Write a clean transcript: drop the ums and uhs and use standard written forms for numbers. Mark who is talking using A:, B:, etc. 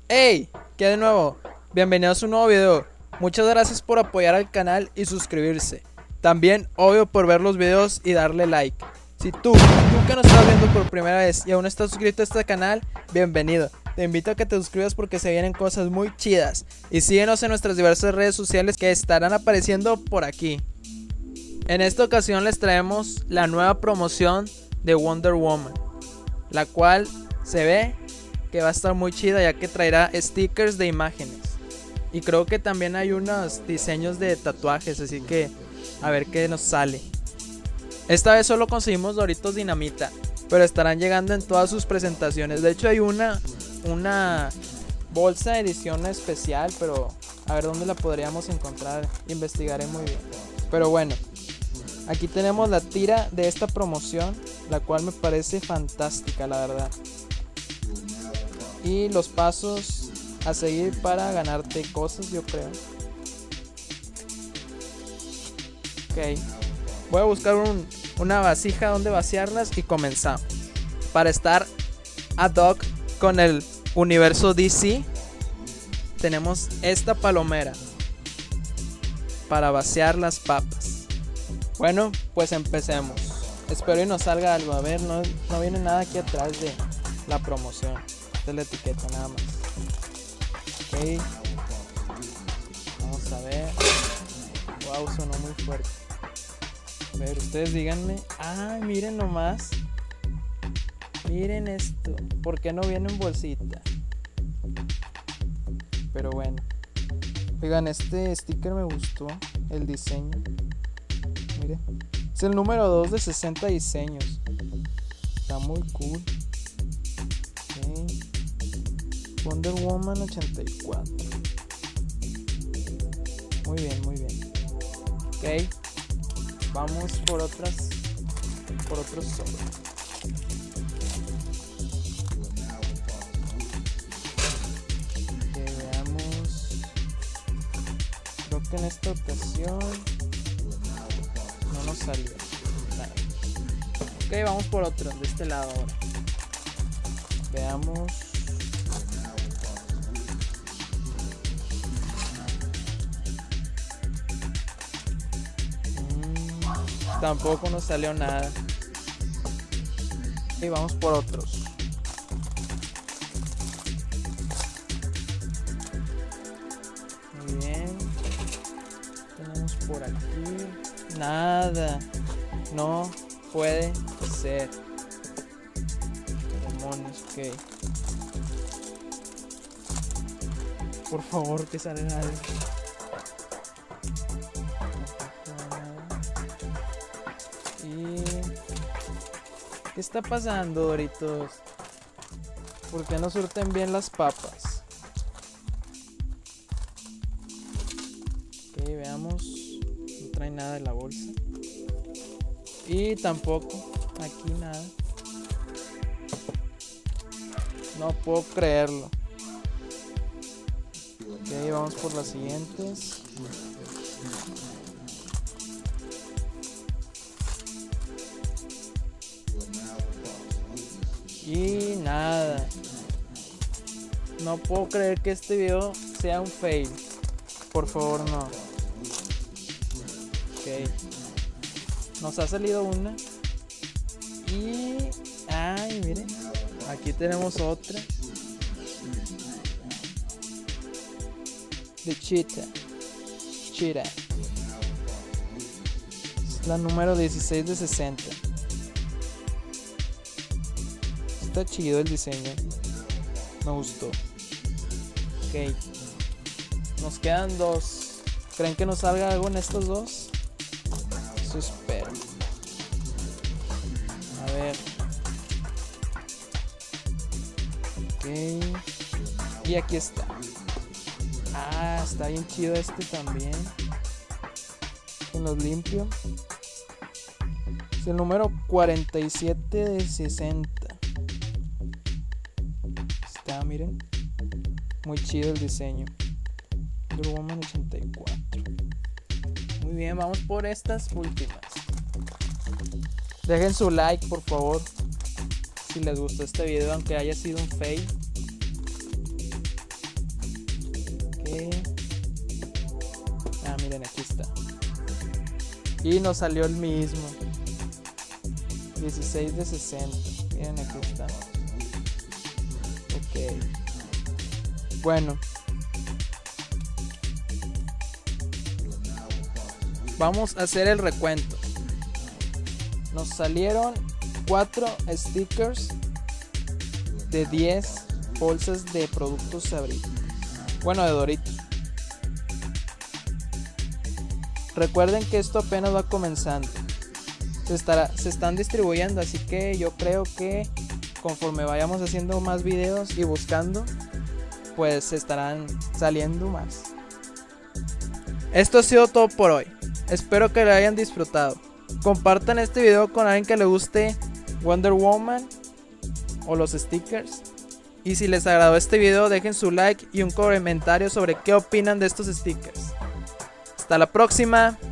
A: ¡Hey! ¿Qué de nuevo? Bienvenidos a un nuevo video. Muchas gracias por apoyar al canal y suscribirse. También, obvio, por ver los videos y darle like. Si tú que nos estás viendo por primera vez y aún no estás suscrito a este canal, bienvenido. Te invito a que te suscribas porque se vienen cosas muy chidas. Y síguenos en nuestras diversas redes sociales que estarán apareciendo por aquí. En esta ocasión les traemos la nueva promoción de Wonder Woman, la cual se ve que va a estar muy chida, ya que traerá stickers de imágenes. Y creo que también hay unos diseños de tatuajes, así que a ver qué nos sale. Esta vez solo conseguimos Doritos Dinamita, pero estarán llegando en todas sus presentaciones. De hecho hay una bolsa de edición especial, pero a ver dónde la podríamos encontrar. Investigaré muy bien. Pero bueno, aquí tenemos la tira de esta promoción, la cual me parece fantástica, la verdad. Y los pasos a seguir para ganarte cosas, yo creo. Ok, voy a buscar una vasija donde vaciarlas y comenzamos. Para estar ad hoc con el universo DC, tenemos esta palomera para vaciar las papas. Bueno, pues empecemos. Espero y nos salga algo. A ver, no viene nada aquí atrás de la promoción. Esta es la etiqueta nada más. Ok, vamos a ver. Wow, sonó muy fuerte. A ver, ustedes díganme. Ay, miren nomás. Miren esto. ¿Por qué no viene en bolsita? Pero bueno. Oigan, este sticker me gustó. El diseño. Miren. Es el número 2 de 60 diseños. Está muy cool. Okay. Wonder Woman 84. Muy bien, muy bien. Ok. Vamos por otros sobres. Que veamos. Creo que en esta ocasión no nos salió nada. Ok, vamos por otro de este lado ahora. Veamos. Tampoco nos salió nada. Y vamos por otros. Muy bien. Tenemos por aquí. Nada. No puede ser. Demonios, ok. Por favor, que salga algo. ¿Qué está pasando, Doritos? ¿Por qué no surten bien las papas? Ok, veamos. No trae nada de la bolsa. Y tampoco aquí nada. No puedo creerlo. Ok, vamos por las siguientes. Y nada. No puedo creer que este video sea un fail. Por favor, no. Ok. Nos ha salido una. Y... ay, miren. Aquí tenemos otra. De Cheetah. Es la número 16 de 60. Está chido el diseño. Me gustó. Ok. Nos quedan dos. ¿Creen que nos salga algo en estos dos? Eso espero. A ver. Ok. Y aquí está. Ah, está bien chido este también. Que los limpio. Es el número 47 de 60. Miren, muy chido el diseño. Wonder Woman 84. Muy bien, vamos por estas últimas. Dejen su like, por favor, si les gustó este video, aunque haya sido un fail. Miren, aquí está. Y nos salió el mismo. 16 de 60. Miren, aquí está. Ok. Bueno. Vamos a hacer el recuento. Nos salieron 4 stickers de 10 bolsas de productos Sabritas. Bueno, de Doritos. Recuerden que esto apenas va comenzando. Se están distribuyendo, así que yo creo que conforme vayamos haciendo más videos y buscando, pues se estarán saliendo más. Esto ha sido todo por hoy. Espero que lo hayan disfrutado. Compartan este video con alguien que le guste Wonder Woman o los stickers. Y si les agradó este video, dejen su like y un comentario sobre qué opinan de estos stickers. Hasta la próxima.